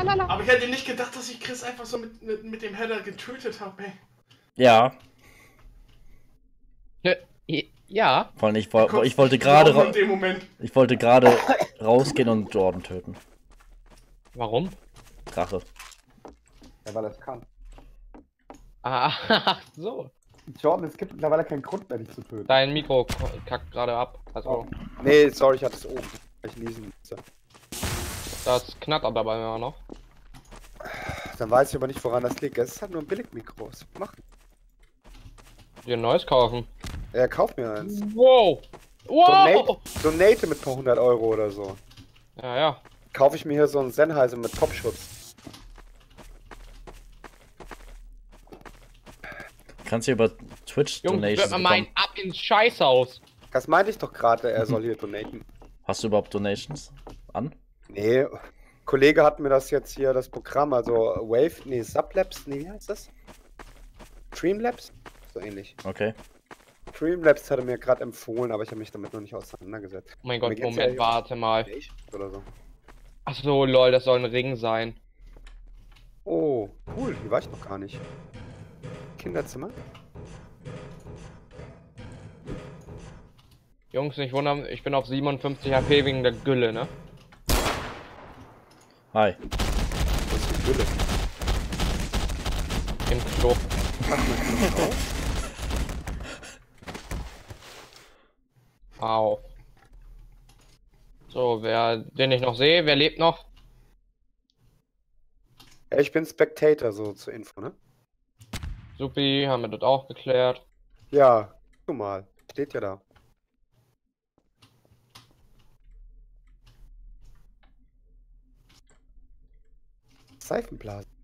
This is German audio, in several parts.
Aber ich hätte nicht gedacht, dass ich Chris einfach so mit dem Header getötet habe, ey. Ja. Ja. Vor allem ich wollte gerade Ich wollte gerade rausgehen und Jordan töten. Warum? Drache. Ja, weil er es kann. Ah, so. Jordan, es gibt mittlerweile keinen Grund mehr, dich zu töten. Dein Mikro kackt gerade ab. Also, Nee, sorry, ich hatte es oben. Ich niesen musste. das knattert dabei immer noch. Dann weiß ich aber nicht, woran das liegt. Es ist halt nur ein Billigmikro. Was machen? Dir ein neues kaufen. Ja, kauf mir eins. Wow! Wow! Donate mit ein paar 100 Euro oder so. Ja, ja. Kaufe ich mir hier so einen Sennheiser mit Popschutz. Kannst du über Twitch Jungs, Donations wird man meinen ab ins Scheißhaus. Das meinte ich doch gerade, er soll hier donaten. Hast du überhaupt Donations an? Nee, Kollege hat mir das jetzt hier, das Programm, also Wave, nee, Sublabs, nee, wie heißt das? Streamlabs? So ähnlich. Okay. Streamlabs hat er mir gerade empfohlen, aber ich habe mich damit noch nicht auseinandergesetzt. Oh mein Gott, Mir geht's Moment, ja warte mal. Oder so. Achso, lol, das soll ein Ring sein. Oh, cool, hier war ich noch gar nicht. Kinderzimmer? Jungs, nicht wundern, ich bin auf 57 HP wegen der Gülle, ne? Hi. Das ist die Gülle. Im Klo. Au. So, den ich noch sehe, wer lebt noch? Ja, ich bin Spectator, so zur Info, ne? Supi, haben wir das auch geklärt. Ja, guck mal. Steht ja da. Seifenblasen.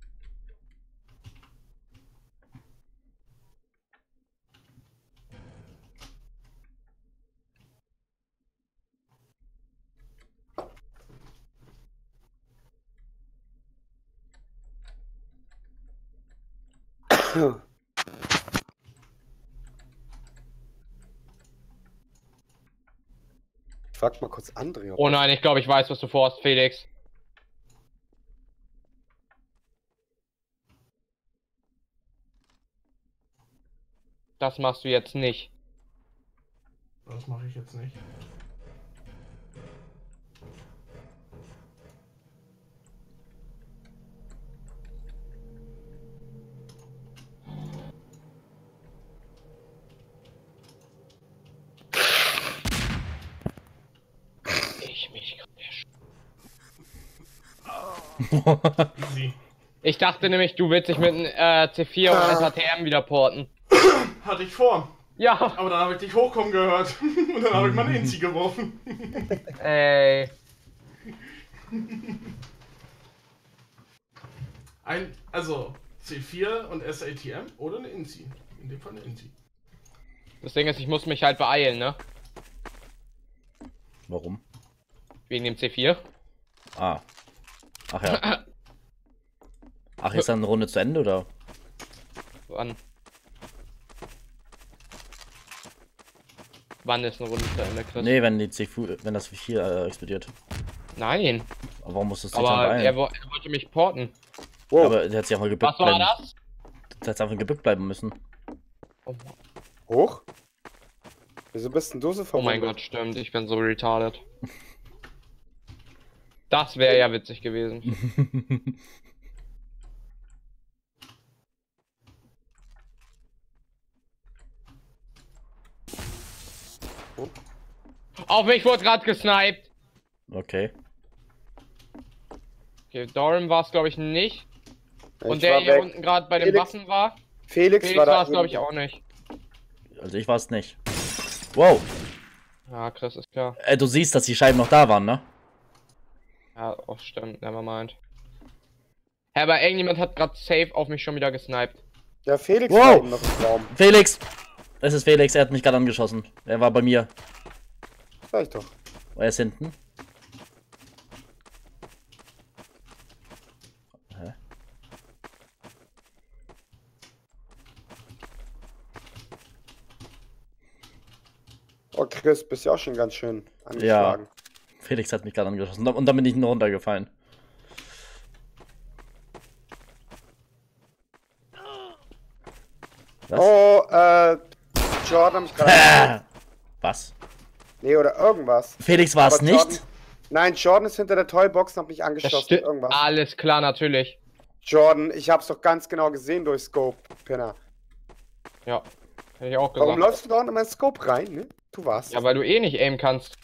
Ich frag mal kurz André. Oh nein, ich glaube, ich weiß, was du vorhast, Felix. Das machst du jetzt nicht. Das mache ich jetzt nicht. Ich mich. Easy. Ich dachte nämlich, du willst dich mit einem C4 und SATM wieder porten. Hatte ich vor. Ja. Aber dann habe ich dich hochkommen gehört. Und dann habe ich meine Inzi geworfen. Ey. Also C4 und SATM oder eine Inzi. In dem Fall eine Inzi. Das Ding ist, ich muss mich halt beeilen, ne? Warum? Wegen dem C4. Ah. Ach ja. Ach, ist dann eine Runde zu Ende, oder? Wann? Wann ist eine Runde zu Ende, Chris? Nee, wenn das hier explodiert. Nein. Aber warum musstest du dich Aber dann beeilen? er wollte mich porten. Wow. Aber der hat sich auch mal gebückt Was war bleiben. das? Der hat einfach gebückt bleiben müssen. Hoch? Wieso bist denn du so Oh verwundert? mein Gott, stimmt, ich bin so retarded. Das wäre ja witzig gewesen. Auf mich wurde gerade gesniped. Okay. Okay, Doran war es glaube ich nicht. Und Ich der war hier weg. unten gerade bei den Felix- Waffen war. Felix war war da es glaube eben. ich auch nicht. Also ich war es nicht. Wow. Ja, Chris ist klar. Du siehst, dass die Scheiben noch da waren, ne? Ja, oh, stimmt, nevermind. Hä, aber irgendjemand hat gerade safe auf mich schon wieder gesniped. Ja, Felix Wow. war eben noch im Raum. Felix! Es ist Felix, er hat mich gerade angeschossen. Er war bei mir. Sag ich doch. Er ist hinten. Hä? Oh, Chris, bist ja auch schon ganz schön angeschlagen. Felix hat mich gerade angeschossen und dann bin ich runtergefallen. Was? Oh, Jordan hab ich gerade. Was? Nee, oder irgendwas. Felix war es Aber Jordan- nicht? Nein, Jordan ist hinter der Toybox und hat mich Das angeschossen. stimmt. Irgendwas. Alles klar, natürlich. Jordan, ich hab's doch ganz genau gesehen durch Scope, Penner. Ja. Hätte ich auch Warum gesagt. läufst du da unten in mein Scope rein, ne? Du warst. Ja, weil du eh nicht aimen kannst.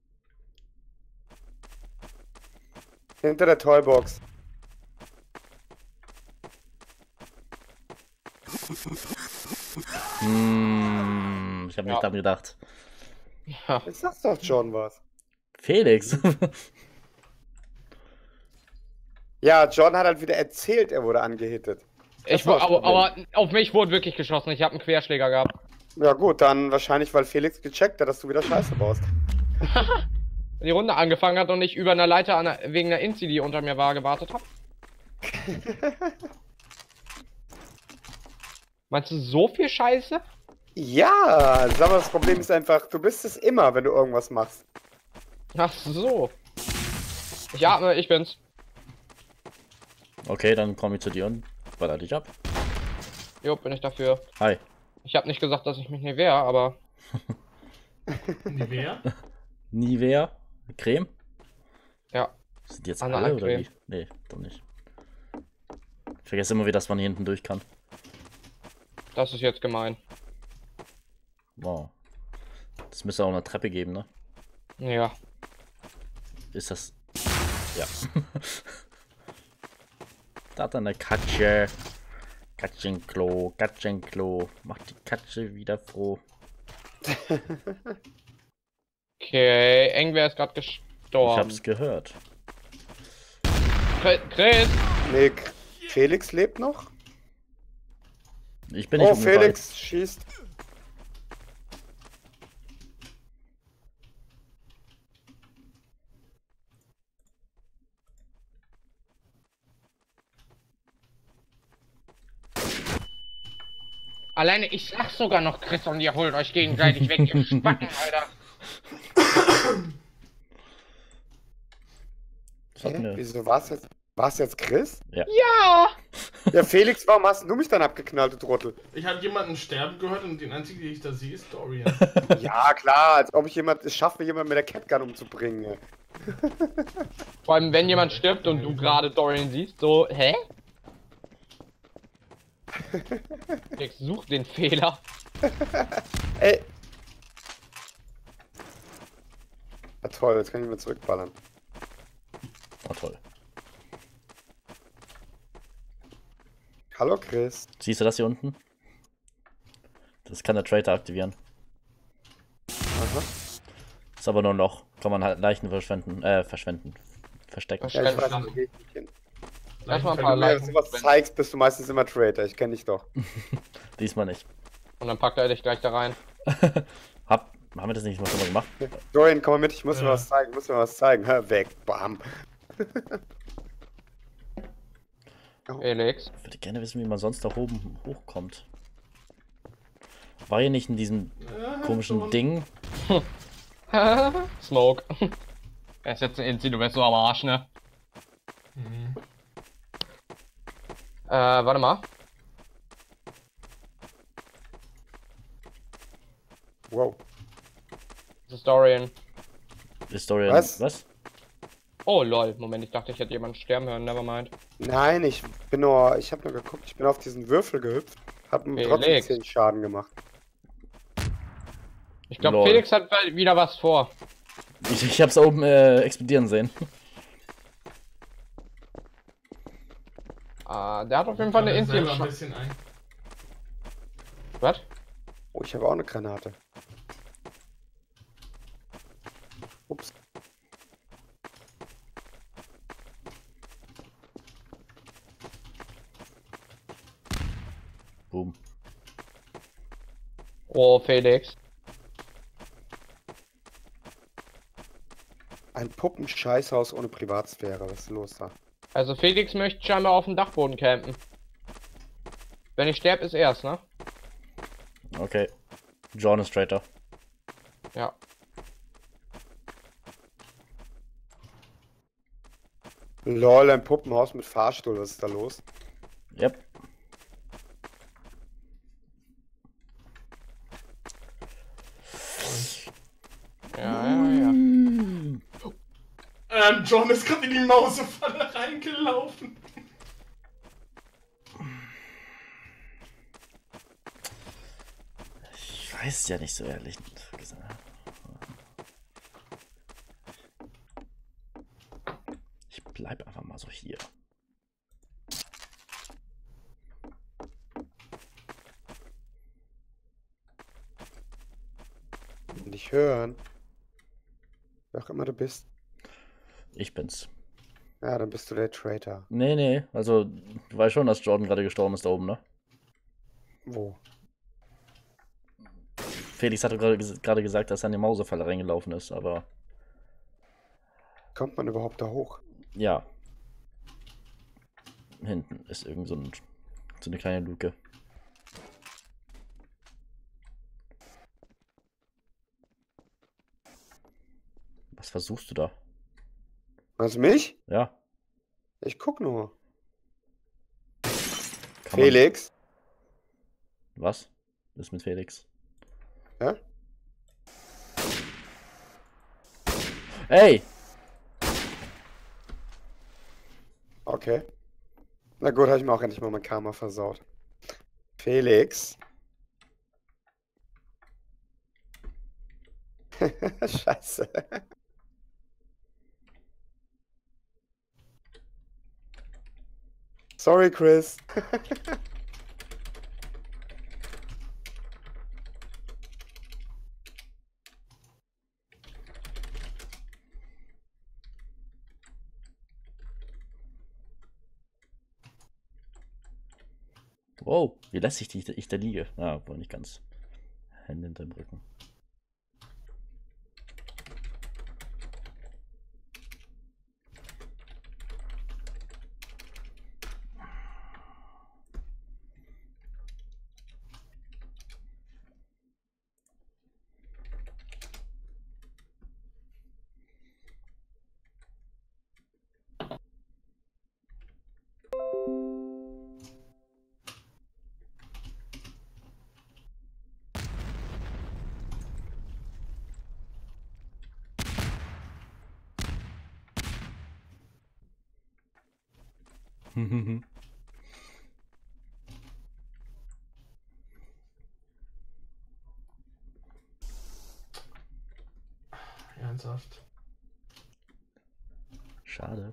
Hinter der Toybox. Ich habe nicht Ja. daran gedacht. Ja. Ich sag's doch, Jordan war's. Felix. Ja, Jordan hat halt wieder erzählt, er wurde angehittet. war das Aber auf mich wurde wirklich geschossen. Ich habe einen Querschläger gehabt. Ja gut, dann wahrscheinlich, weil Felix gecheckt hat, dass du wieder Scheiße baust. Die Runde angefangen hat und ich über einer Leiter wegen einer Inzi, die unter mir war, gewartet habe. Meinst du so viel Scheiße? Ja, sag mal, das Problem ist einfach, du bist es immer, wenn du irgendwas machst. Ach so. Ich atme, ich bin's. Okay, dann komme ich zu dir und baller dich ab. Jo, bin ich dafür. Hi. Ich habe nicht gesagt, dass ich mich nicht wehre, aber Nivea? Nivea? Creme? ja. Sind die jetzt Eine alle oder Creme. wie? Nee, doch nicht. Ich vergesse immer, wie das man hier hinten durch kann. Das ist jetzt gemein. Wow. Das müsste auch eine Treppe geben, ne? Ja. Ist das... Ja. Da hat er eine Katze. Katschenklo, Katschenklo. Macht die Katze wieder froh. Okay, irgendwer ist gerade Ich gestorben. hab's gehört. Chris! Nick, Felix lebt noch? Ich bin nicht Oh, umgefallen. Felix schießt. Alleine ich sag sogar noch Chris und ihr holt euch gegenseitig weg, ihr Spacken, Alter. Was hat Hä? mir... Wieso war's jetzt? War's jetzt Chris? Ja! Ja, Felix, warum hast du mich dann abgeknallt, du Trottel? Ich habe jemanden sterben gehört und den einzigen, den ich da sehe, ist Dorian. Ja, klar, als ob ich es schaffe, jemanden mit der Catgun umzubringen. ey. Vor allem, wenn jemand stirbt und du gerade Dorian siehst, so, hä? Ich such den Fehler. Ey. Ja, toll, jetzt kann ich mal zurückballern. Oh, toll. Hallo, Chris. Siehst du das hier unten? Das kann der Traitor aktivieren. Aha. Ist aber nur ein Loch. Kann man halt Leichen verschwenden. Verstecken. Ja, ich weiß, Stimmt. da geh ich nicht hin. Lass mal ein Wenn paar du mir Leichen. sowas zeigst, bist du meistens immer Traitor. Ich kenn dich doch. Diesmal nicht. Und dann packt er dich gleich da rein. Haben wir das nicht mal schon mal gemacht? Dorian, komm mal mit, ich muss mir Ja. was zeigen. Muss mir was zeigen. Hör weg. Bam. Felix. Ich würde gerne wissen, wie man sonst da oben hochkommt. War hier nicht in diesem komischen schon. Ding? Smoke. Er ist jetzt ein Inzi, du wärst so am Arsch, ne? Mhm. Warte mal. Wow. Das ist Dorian. Ist Dorian. Was? Oh lol, Moment, ich dachte, ich hätte jemanden sterben hören, nevermind. Nein, ich habe nur geguckt, ich bin auf diesen Würfel gehüpft, hab ihm trotzdem Felix. 10 Schaden gemacht. Ich glaube, Lol. Felix hat wieder was vor. Ich hab's oben explodieren sehen. Der hat auf jeden Fall eine Inzi im selber ein Schrank. bisschen ein. Was? Oh, ich habe auch eine Granate. Ups. Boom. Oh, Felix. Ein Puppenscheißhaus ohne Privatsphäre. Was ist los da? Also Felix möchte scheinbar auf dem Dachboden campen. Wenn ich sterbe, ist erst, ne? Okay. John ist Traitor. Ja. Lol, ein Puppenhaus mit Fahrstuhl. Was ist da los? Yep. John ist gerade in die Mausefalle reingelaufen. Ich weiß ja nicht so ehrlich gesagt. Ich bleib einfach mal so hier. Nicht hören. Wer auch immer du bist. Ich bin's. Ja, dann bist du der Traitor. Nee, also du weißt schon, dass Jordan gerade gestorben ist da oben, ne? Wo? Felix hatte gerade gesagt, dass er in die Mausefalle reingelaufen ist, aber Kommt man überhaupt da hoch? ja. Hinten ist irgend so eine kleine Luke. Was versuchst du da? Was, mich? Ja. Ich guck nur. Kann man- Felix? Was ist mit Felix? Ja? Ey! Okay. Na gut, habe ich mir auch endlich mal mein Karma versaut. Felix? Scheiße. Sorry, Chris. Wow, wie lässig ich da liege. Ja, wohl nicht ganz. Hände hinterm Rücken. Ernsthaft. Schade.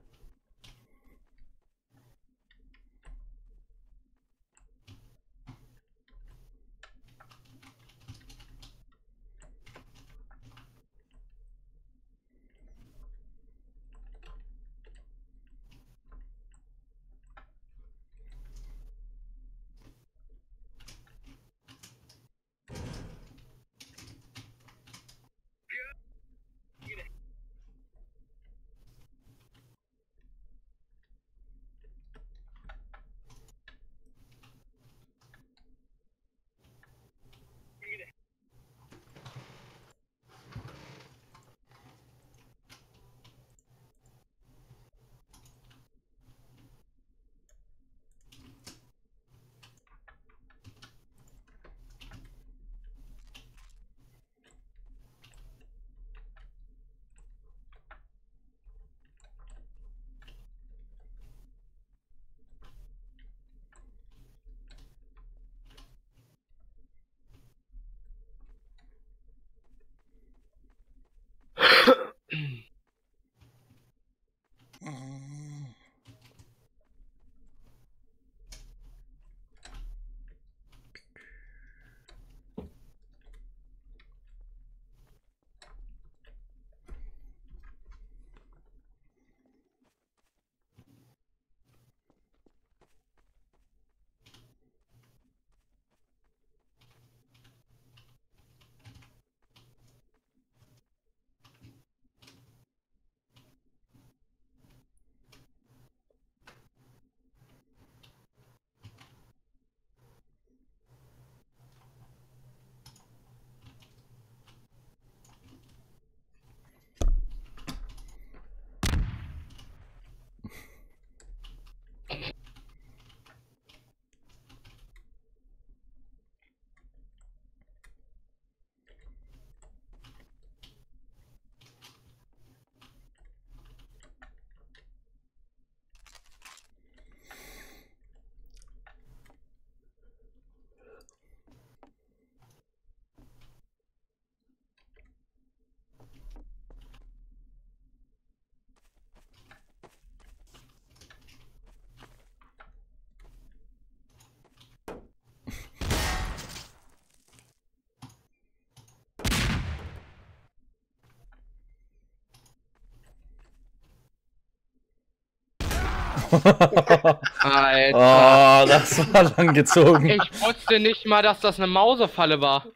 Alter. Oh, das war lang gezogen. Ich wusste nicht mal, dass das eine Mausefalle war.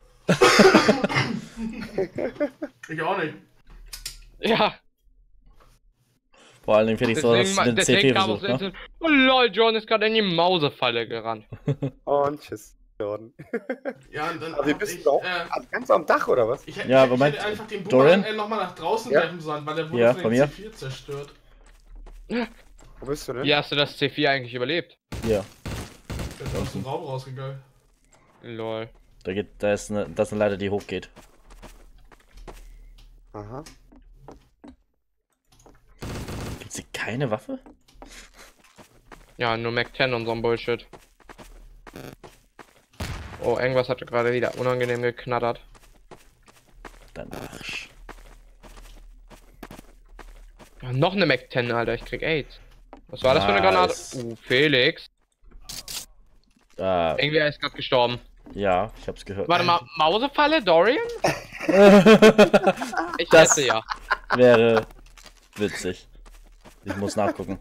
Ich auch nicht. Ja. Vor allem Felix, du hast den deswegen CT kam uns versucht, ne? oh lol, John ist gerade in die Mausefalle gerannt. Und tschüss, Jordan. Ja, und dann. Aber wie hab bist ich, du auch ganz am Dach, oder was? Ich Ja, hätte Moment. einfach den Dorian? Boomerang nochmal nach draußen Ja. werfen sollen, weil der wurde Ja, von von dem mir. C4 zerstört. Wo bist du denn? Wie hast du das C4 eigentlich überlebt? Hier, Der ist aus dem Raum rausgegangen. Lol. da ist eine Leiter, die hochgeht. Aha. Gibt's hier keine Waffe? Ja, nur Mac 10 und so ein Bullshit. Oh, irgendwas hatte gerade wieder unangenehm geknattert. Dein Arsch. Ja, noch eine Mac 10, Alter, ich krieg AIDS. Was war das für eine Granate? Nice. Felix. Irgendwer ist gerade gestorben. Ja, ich hab's gehört. Warte mal, Mausefalle, Dorian? Ich Das- schätze ja. Wäre witzig. Ich muss nachgucken.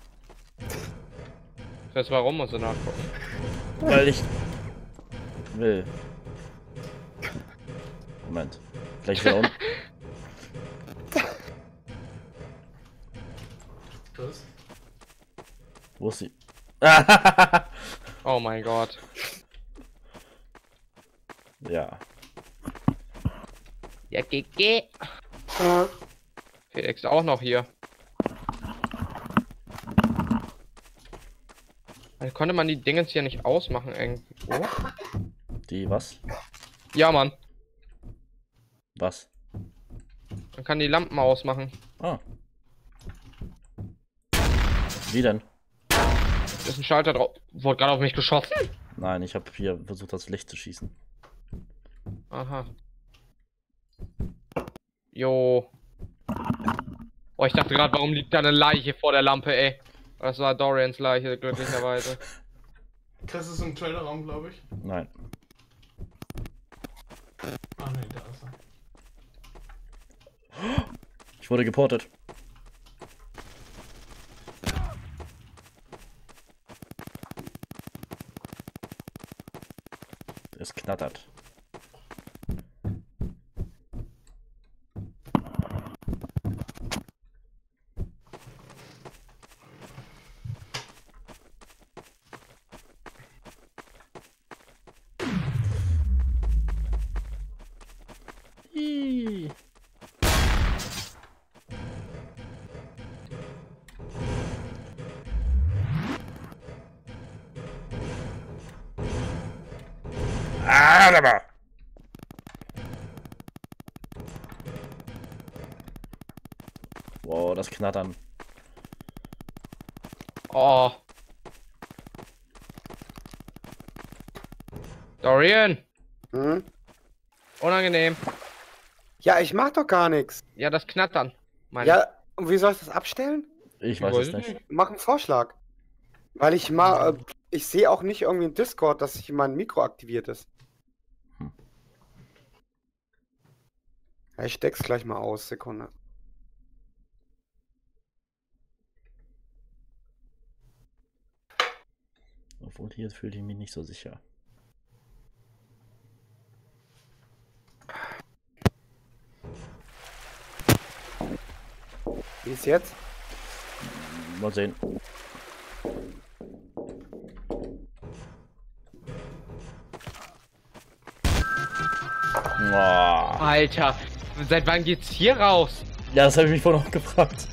Das warum musst du nachgucken? Weil ich will. Moment. Vielleicht wieder unten. Tschüss. Wo ist sie? Oh mein Gott. Ja. Ja, GG. Felix auch noch hier. Dann konnte man die Dingens hier nicht ausmachen irgendwo. Die was? Ja, Mann. Was? Man kann die Lampen ausmachen. Ah. Wie denn? Ist ein Schalter drauf. Wurde gerade auf mich geschossen? Nein, ich habe hier versucht, das Licht zu schießen. Aha. Jo. Oh, ich dachte gerade, warum liegt da eine Leiche vor der Lampe, ey? Das war Dorians Leiche, glücklicherweise. Chris ist im Trailerraum, glaube ich. Nein. Ah ne, da ist er. Ich wurde geportet. Es knattert. Ih. Ah, wow, das Knattern. Oh. Dorian! Hm? Unangenehm. Ja, ich mach doch gar nichts. Ja, das Knattern. Meine Ja, und wie soll ich das abstellen? Ich weiß es nicht. Mach einen Vorschlag. Weil ich mal, ich sehe auch nicht irgendwie im Discord, dass mein Mikro aktiviert ist. Hm. Ja, ich steck's gleich mal aus, Sekunde. Obwohl hier fühle ich mich nicht so sicher. Wie ist jetzt? Mal sehen. Oh. Alter, seit wann geht's hier raus? Ja, das habe ich mich vorhin auch gefragt.